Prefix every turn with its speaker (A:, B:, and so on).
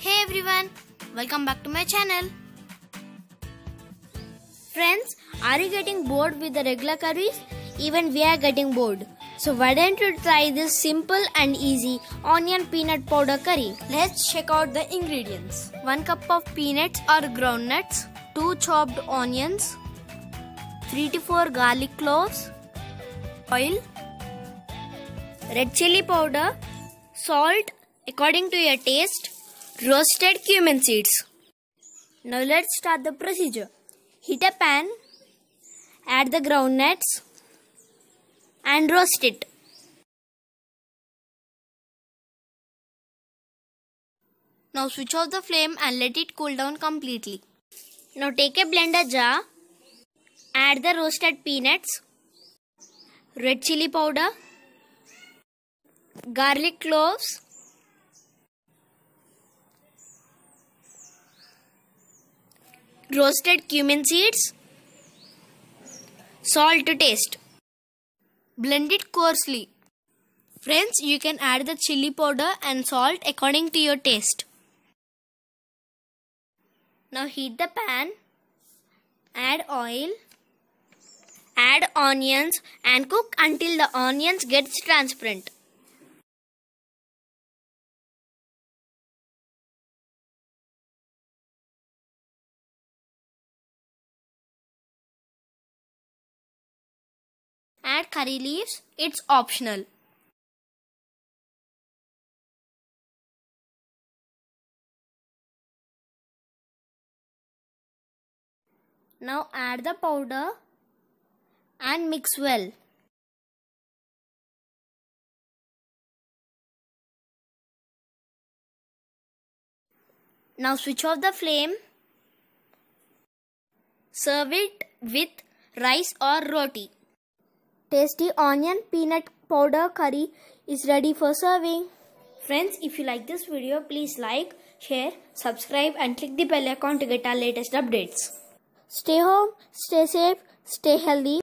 A: Hey everyone, welcome back to my channel. Friends, are you getting bored with the regular curries? Even we are getting bored. So why don't you try this simple and easy onion peanut powder curry? Let's check out the ingredients. 1 cup of peanuts or groundnuts, 2 chopped onions, 3 to 4 garlic cloves, oil, red chili powder, salt according to your taste, roasted cumin seeds. Now let's start the procedure. Heat a pan, add the groundnuts and roast it. Now switch off the flame and let it cool down completely. Now take a blender jar, add the roasted peanuts, red chili powder, garlic cloves, roasted cumin seeds, salt to taste. Blend it coarsely. Friends, you can add the chili powder and salt according to your taste. Now heat the pan, add oil, add onions and cook until the onions gets transparent. Add curry leaves, it's optional. Now add the powder and mix well. Now switch off the flame. Serve it with rice or roti. Tasty onion peanut powder curry is ready for serving. Friends, if you like this video, please like, share, subscribe and click the bell icon to get our latest updates. Stay home, stay safe, stay healthy.